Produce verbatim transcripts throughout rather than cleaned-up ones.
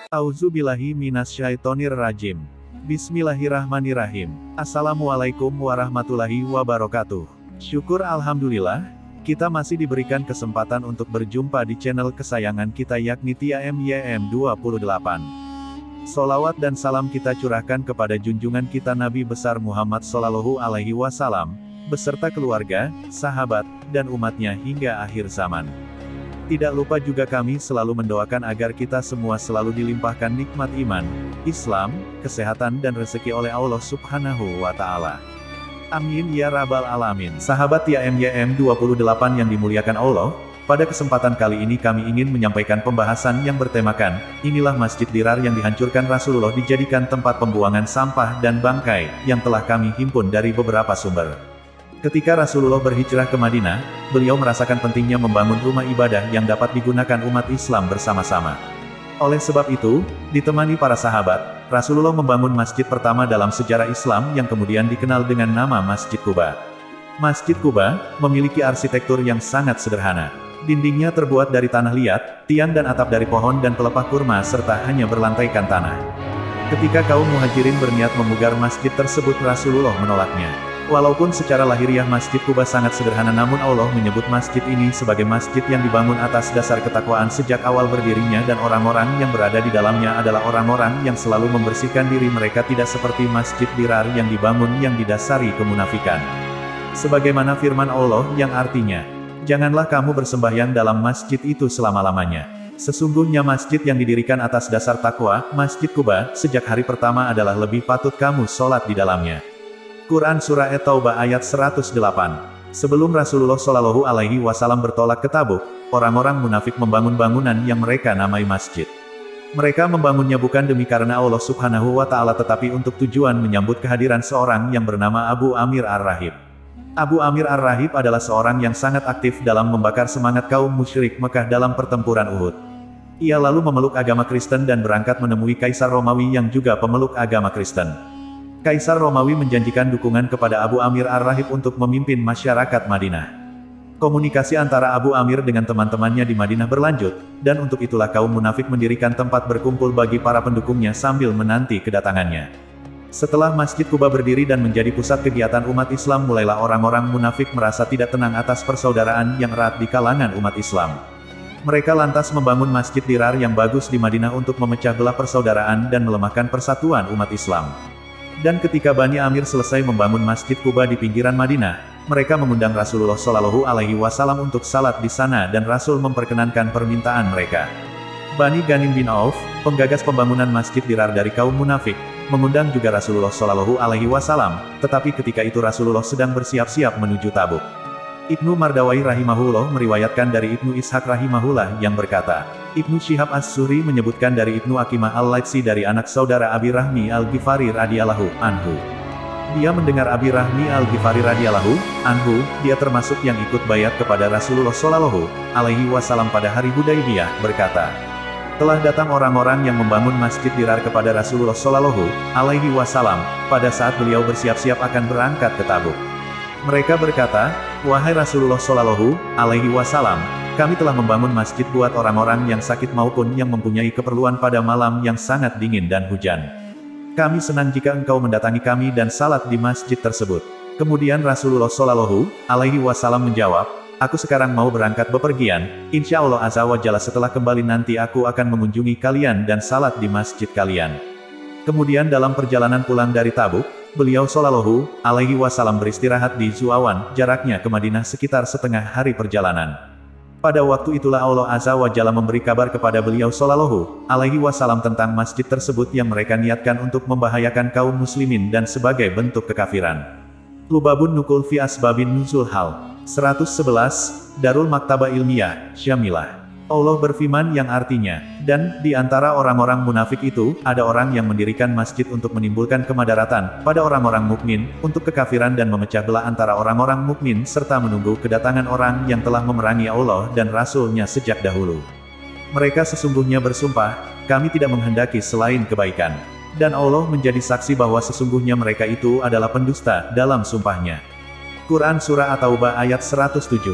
Auzubillahi minasyaitonir rajim. Bismillahirrahmanirrahim. Assalamualaikum warahmatullahi wabarakatuh. Syukur alhamdulillah, kita masih diberikan kesempatan untuk berjumpa di channel kesayangan kita yakni T A M Y M dua puluh delapan. Solawat dan salam kita curahkan kepada junjungan kita Nabi besar Muhammad Shallallahu Alaihi Wasallam, beserta keluarga, sahabat, dan umatnya hingga akhir zaman. Tidak lupa juga kami selalu mendoakan agar kita semua selalu dilimpahkan nikmat iman, Islam, kesehatan dan rezeki oleh Allah Subhanahu wa Ta'ala. Amin ya Rabbal Alamin. Sahabat T A M Y M dua puluh delapan yang dimuliakan Allah, pada kesempatan kali ini kami ingin menyampaikan pembahasan yang bertemakan, inilah Masjid Dirar yang dihancurkan Rasulullah dijadikan tempat pembuangan sampah dan bangkai, yang telah kami himpun dari beberapa sumber. Ketika Rasulullah berhijrah ke Madinah, beliau merasakan pentingnya membangun rumah ibadah yang dapat digunakan umat Islam bersama-sama. Oleh sebab itu, ditemani para sahabat, Rasulullah membangun masjid pertama dalam sejarah Islam yang kemudian dikenal dengan nama Masjid Quba. Masjid Quba memiliki arsitektur yang sangat sederhana. Dindingnya terbuat dari tanah liat, tiang dan atap dari pohon dan pelepah kurma serta hanya berlantaikan tanah. Ketika kaum muhajirin berniat memugar masjid tersebut, Rasulullah menolaknya. Walaupun secara lahiriah Masjid Quba sangat sederhana, namun Allah menyebut masjid ini sebagai masjid yang dibangun atas dasar ketakwaan sejak awal berdirinya, dan orang-orang yang berada di dalamnya adalah orang-orang yang selalu membersihkan diri mereka, tidak seperti Masjid Dirar yang dibangun yang didasari kemunafikan. Sebagaimana firman Allah yang artinya, "Janganlah kamu bersembahyang dalam masjid itu selama-lamanya. Sesungguhnya masjid yang didirikan atas dasar takwa, Masjid Quba, sejak hari pertama adalah lebih patut kamu sholat di dalamnya." Quran Surah At-Taubah ayat seratus delapan. Sebelum Rasulullah Shallallahu Alaihi Wasallam bertolak ke Tabuk, orang-orang munafik membangun bangunan yang mereka namai masjid. Mereka membangunnya bukan demi karena Allah Subhanahu wa Ta'ala, tetapi untuk tujuan menyambut kehadiran seorang yang bernama Abu Amir Ar-Rahib. Abu Amir Ar-Rahib adalah seorang yang sangat aktif dalam membakar semangat kaum musyrik Mekah dalam pertempuran Uhud. Ia lalu memeluk agama Kristen dan berangkat menemui Kaisar Romawi yang juga pemeluk agama Kristen. Kaisar Romawi menjanjikan dukungan kepada Abu Amir Ar-Rahib untuk memimpin masyarakat Madinah. Komunikasi antara Abu Amir dengan teman-temannya di Madinah berlanjut, dan untuk itulah kaum munafik mendirikan tempat berkumpul bagi para pendukungnya sambil menanti kedatangannya. Setelah Masjid Quba berdiri dan menjadi pusat kegiatan umat Islam, mulailah orang-orang munafik merasa tidak tenang atas persaudaraan yang erat di kalangan umat Islam. Mereka lantas membangun Masjid Dirar yang bagus di Madinah untuk memecah belah persaudaraan dan melemahkan persatuan umat Islam. Dan ketika Bani Amir selesai membangun Masjid Quba di pinggiran Madinah, mereka mengundang Rasulullah Shallallahu Alaihi Wasallam untuk salat di sana, dan Rasul memperkenankan permintaan mereka. Bani Ghanim bin Auf, penggagas pembangunan Masjid Dirar dari kaum munafik, mengundang juga Rasulullah Shallallahu Alaihi Wasallam, tetapi ketika itu Rasulullah sedang bersiap-siap menuju Tabuk. Ibnu Mardawai rahimahullah meriwayatkan dari Ibnu Ishaq rahimahullah yang berkata, Ibnu Syihab As-Zuhri menyebutkan dari Ibnu Akimah Al-Laitsi dari anak saudara Abi Rahmi Al-Ghifari radhiyallahu anhu. Dia mendengar Abi Rahmi Al-Ghifari radhiyallahu anhu, dia termasuk yang ikut bayat kepada Rasulullah Shallallahu Alaihi Wasallam pada hari Hudaybiyah, berkata, telah datang orang-orang yang membangun Masjid Dirar kepada Rasulullah Shallallahu Alaihi Wasallam pada saat beliau bersiap-siap akan berangkat ke Tabuk. Mereka berkata, wahai Rasulullah Shallallahu Alaihi Wasallam, kami telah membangun masjid buat orang-orang yang sakit maupun yang mempunyai keperluan pada malam yang sangat dingin dan hujan. Kami senang jika engkau mendatangi kami dan salat di masjid tersebut. Kemudian Rasulullah Shallallahu Alaihi Wasallam menjawab, aku sekarang mau berangkat bepergian, insya Allah Azza wa Jalla setelah kembali nanti aku akan mengunjungi kalian dan salat di masjid kalian. Kemudian dalam perjalanan pulang dari Tabuk, beliau Shallallahu Alaihi Wasallam beristirahat di Zuawan, jaraknya ke Madinah sekitar setengah hari perjalanan. Pada waktu itulah Allah Azza wa Jalla memberi kabar kepada beliau Shallallahu Alaihi Wasallam tentang masjid tersebut yang mereka niatkan untuk membahayakan kaum muslimin dan sebagai bentuk kekafiran. Lubabun Nukul fi Asbabin Nuzul Hal seratus sebelas, Darul Maktabah Ilmiah, Syamilah. Allah berfirman yang artinya, dan di antara orang-orang munafik itu, ada orang yang mendirikan masjid untuk menimbulkan kemadaratan pada orang-orang mukmin, untuk kekafiran dan memecah belah antara orang-orang mukmin serta menunggu kedatangan orang yang telah memerangi Allah dan Rasul-Nya sejak dahulu. Mereka sesungguhnya bersumpah, kami tidak menghendaki selain kebaikan. Dan Allah menjadi saksi bahwa sesungguhnya mereka itu adalah pendusta dalam sumpahnya. Quran Surah At-Taubah ayat seratus tujuh.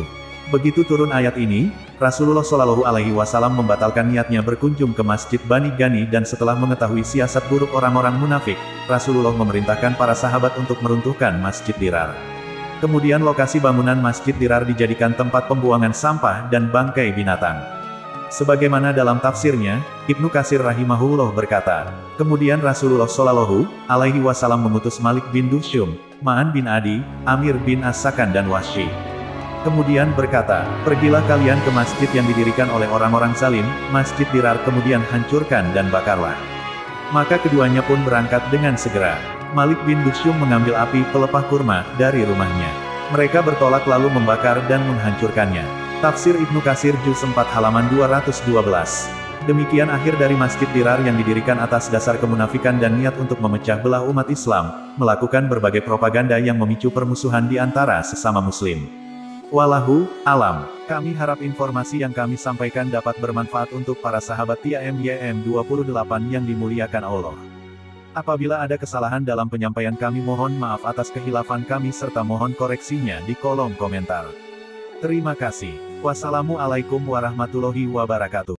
Begitu turun ayat ini, Rasulullah Shallallahu Alaihi Wasallam membatalkan niatnya berkunjung ke Masjid Bani Ghani dan setelah mengetahui siasat buruk orang-orang munafik, Rasulullah memerintahkan para sahabat untuk meruntuhkan Masjid Dirar. Kemudian lokasi bangunan Masjid Dirar dijadikan tempat pembuangan sampah dan bangkai binatang. Sebagaimana dalam tafsirnya, Ibnu Katsir rahimahullah berkata, kemudian Rasulullah Shallallahu Alaihi Wasallam mengutus Malik bin Dushum, Ma'an bin Adi, Amir bin As-Sakan dan Wahsy. Kemudian berkata, pergilah kalian ke masjid yang didirikan oleh orang-orang zalim, Masjid Dirar, kemudian hancurkan dan bakarlah. Maka keduanya pun berangkat dengan segera. Malik bin Dushum mengambil api pelepah kurma dari rumahnya. Mereka bertolak lalu membakar dan menghancurkannya. Tafsir Ibnu Katsir juz empat halaman dua ratus dua belas. Demikian akhir dari Masjid Dirar yang didirikan atas dasar kemunafikan dan niat untuk memecah belah umat Islam, melakukan berbagai propaganda yang memicu permusuhan di antara sesama muslim. Wallahu alam. Kami harap informasi yang kami sampaikan dapat bermanfaat untuk para sahabat T A M Y M dua puluh delapan yang dimuliakan Allah. Apabila ada kesalahan dalam penyampaian kami, mohon maaf atas kehilafan kami serta mohon koreksinya di kolom komentar. Terima kasih. Wassalamualaikum warahmatullahi wabarakatuh.